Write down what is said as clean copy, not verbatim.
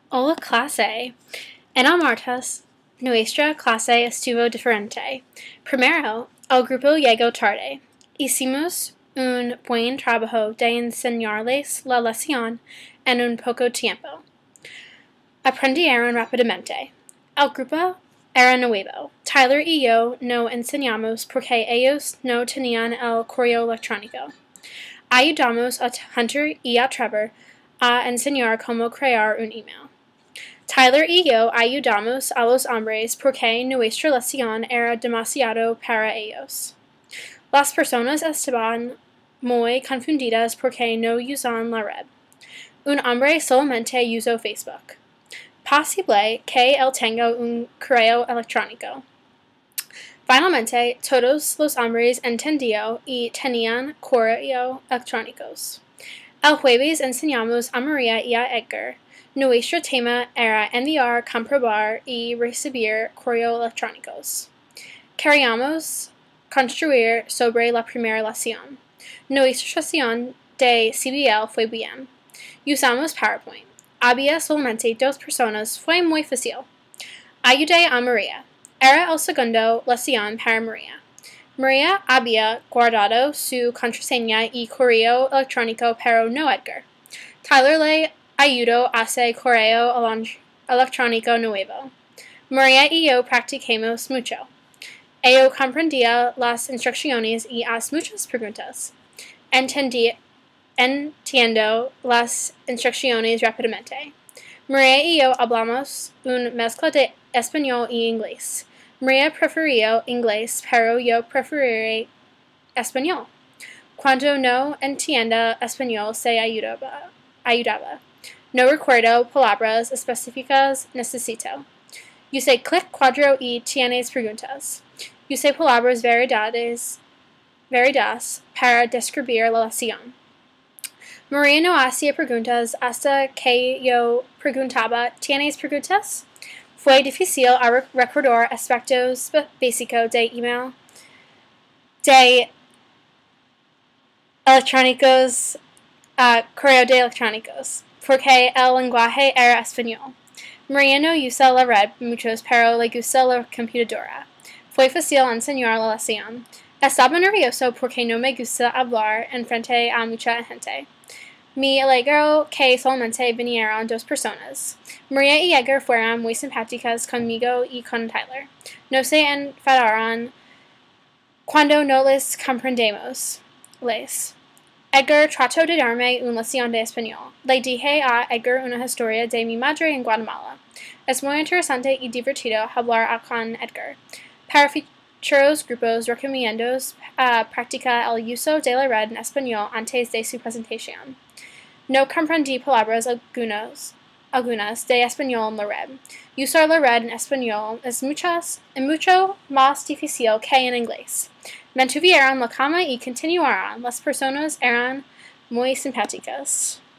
Hola clase. En el martes, nuestra clase estuvo diferente. Primero, el grupo llegó tarde. Hicimos un buen trabajo de enseñarles la lección en un poco tiempo. Aprendieron rápidamente. El grupo era nuevo. Tyler y yo no enseñamos porque ellos no tenían el correo electrónico. Ayudamos a Hunter y a Trevor a enseñar cómo crear un email. Tyler y yo ayudamos a los hombres porque nuestra lección era demasiado para ellos. Las personas estaban muy confundidas porque no usan la red. Un hombre solamente usó Facebook. Posible que él tenga un correo electrónico. Finalmente, todos los hombres entendieron y tenían correo electrónicos. El jueves enseñamos a María y a Edgar. Nuestro tema era enviar, comprobar y recibir correos electrónicos. Queríamos construir sobre la primera lección. Nuestra sesión de CBL fue bien. Usamos PowerPoint. Había solamente 2 personas. Fue muy fácil. Ayudé a María. Era el segundo lección para María. María había guardado su contraseña y correo electrónico, pero no Edgar. Tyler le ayudó a hacer correo electrónico nuevo. María y yo practicamos mucho. Ella comprendía las instrucciones y hace muchas preguntas. Entiendo las instrucciones rápidamente. María y yo hablamos una mezcla de español y inglés. María prefería inglés, pero yo preferiré español. Cuando no entienda español, se ayudaba. No recuerdo palabras específicas, necesito. Use clic cuadro y tienes preguntas. Use palabras verdades para describir la lección. María no hacía preguntas hasta que yo preguntaba, ¿tienes preguntas? Fue difícil a recordar aspectos básicos de email, de electrónicos, correo de electrónicos, porque el lenguaje era español. María no usa la red muchos, pero le gusta la computadora. Fue fácil enseñar la lección. Estaba nervioso porque no me gusta hablar en frente a mucha gente. Me alegro que solamente vinieron 2 personas. María y Edgar fueron muy simpáticas conmigo y con Tyler. No se enfadaron cuando no les comprendemos. Edgar trató de darme una lección de español. Le dije a Edgar una historia de mi madre en Guatemala. Es muy interesante y divertido hablar con Edgar. Para futuros grupos recomiendo practicar el uso de la red en español antes de su presentación. No comprendí palabras algunas de español en la red. Usar la red en español es mucho más difícil que en inglés. Mantuvieron la calma y continuaron. Las personas eran muy simpáticas.